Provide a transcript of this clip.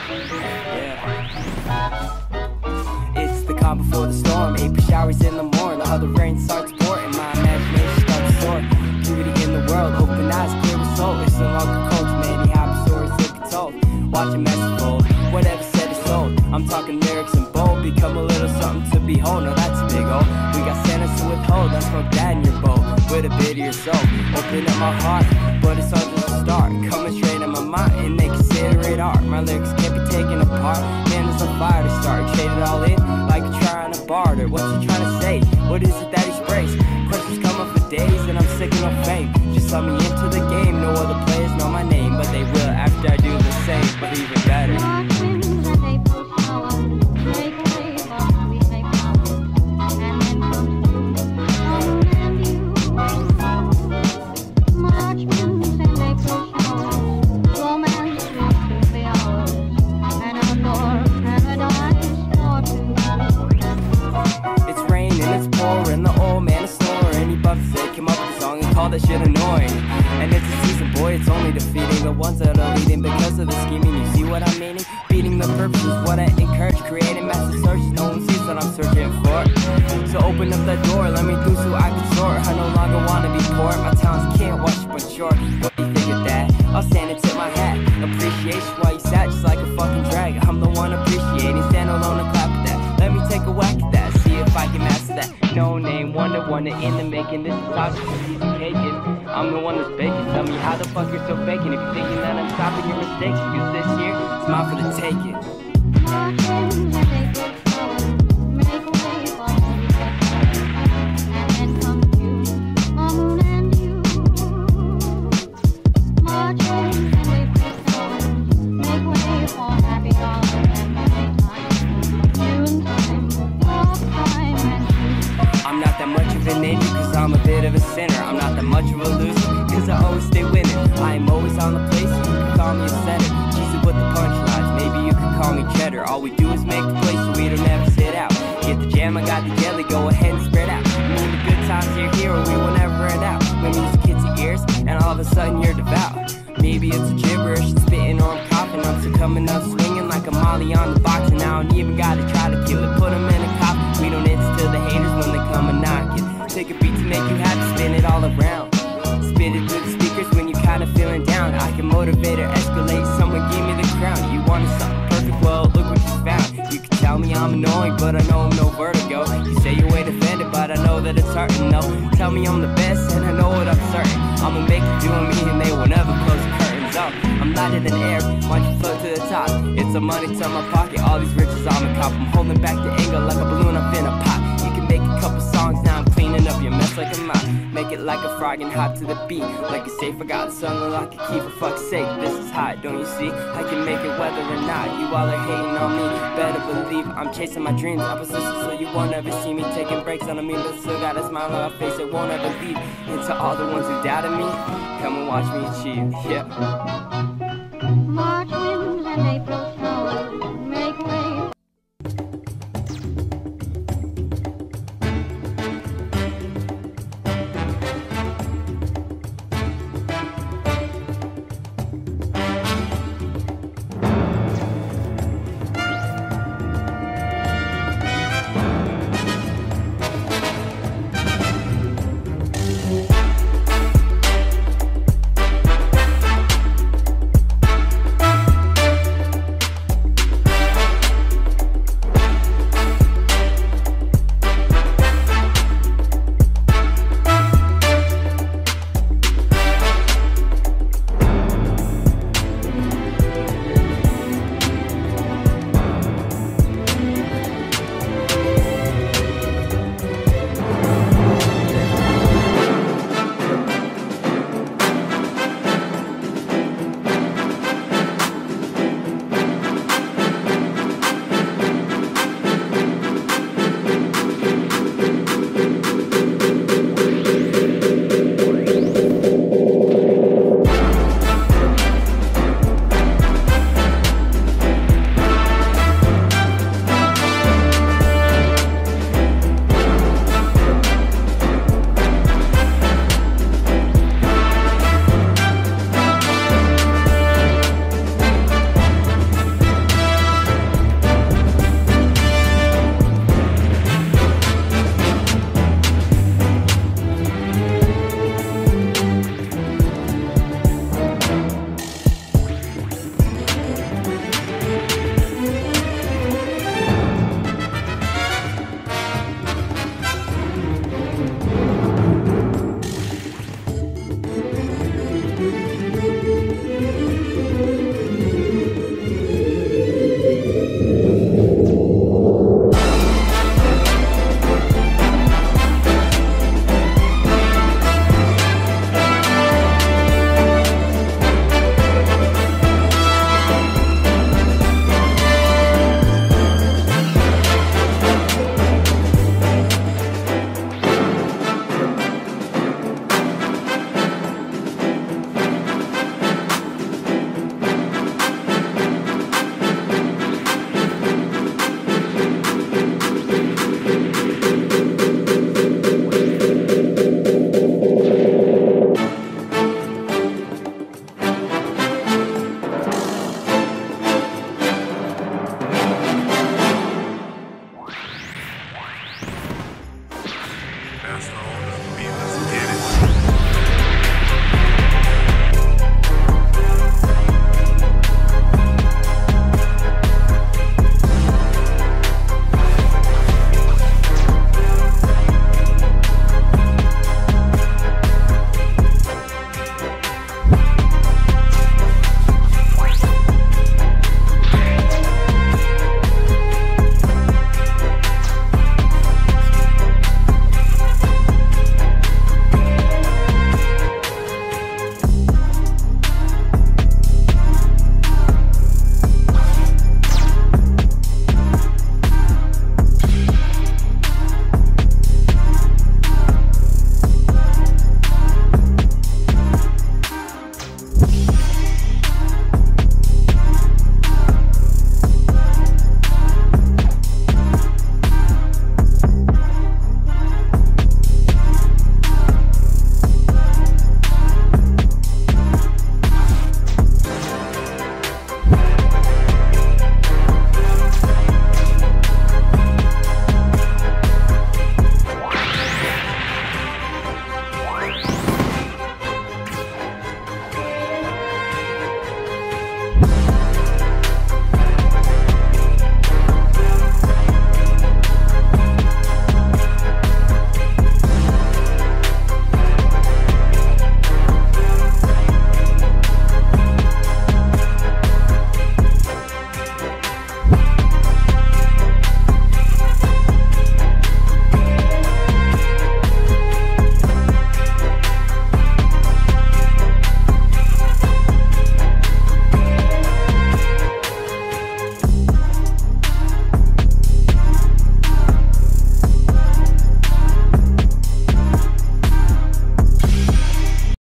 Yeah. It's the calm before the storm, April showers in the morning, all the rain starts pouring, my imagination starts to soar. Beauty in the world, open eyes, clear with soul. It's no longer cold, many happy stories to be told. Watch a message fold, whatever said is sold. I'm talking lyrics and bold, become a little something to behold. Now that's a big O. We got Santas to withhold, let's smoke that in your bowl with a bit of your soul. Open up my heart, but it's all just a start. Coming straight in my mind and they consider it art. My lyrics can't be taken apart. Man, there's a fire to start. Trade it all in like you're trying to barter. What's he trying to say? What is it that he sprays? Questions come up for days and I'm sick of no fame. Just let me into the game. No other players know my name, but they will after I do the same, but even better. That shit annoying, and it's a season, boy, it's only defeating the ones that are leading because of the scheming. You see what I'm meaning? Beating the purpose is what I encourage, creating massive searches. No one sees what I'm searching for, so open up that door, let me through so I can soar. I no longer want to be poor, my talents can't watch but short. What do you think of that? I'll stand and tip my hat. Appreciation while you sat just like a fucking drag. I'm the one appreciating, stand alone and clap at that. Let me take a whack at that, see if I can master that. No name, wonder in the making. This is how she's caking. I'm the one that's baking. Tell me how the fuck you're so faking. If you're thinking that I'm stopping your mistakes, because this year it's mine for the taking. I'm not that much of an angel cause I'm a bit of a sinner. I'm not that much of a loser cause I always stay winning. I am always on the place, you can call me a setter. Cheesy with the punchlines, maybe you can call me cheddar. All we do is make the place so we don't ever sit out. Get the jam, I got the jelly, go ahead and spread out. I mean the good times you're here or we will never end out. When music hits your ears and all of a sudden you're devout. Maybe it's a gibberish, spitting or I'm coughing. I'm still coming up swinging like a molly on the box. And I don't even gotta try to kill it, put them in a cop. We don't instill the haters when they come a knocking. Take a beat to make you happy, spin it all around. Spit it through the speakers when you're kinda feeling down. I can motivate or escalate, someone give me the crown. You wanted something perfect, well look what you found. You can tell me I'm annoying, but I know I'm no vertigo. You say you ain't offended, but I know that it's hurting. No, tell me I'm the best and I know what I'm certain. I'ma make you doing me and they will never close the curtains up. I'm lighter than air, watch you float to the top. It's a money to my pocket, all these riches I'm a cop. I'm holding back the anger like a balloon up in a pot. You can make a couple songs, now I'm cleaning up your mess like a mop. Make it like a frog and hop to the beat. Like a safe, forgotten song like a key, for fuck's sake. This is hot, don't you see? I can make it whether or not you all are hating on me. Better believe I'm chasing my dreams. I was listening so you won't ever see me taking breaks on me, but still got a smile on my face that won't ever leave. And to all the ones who doubted me, come and watch me achieve, yeah.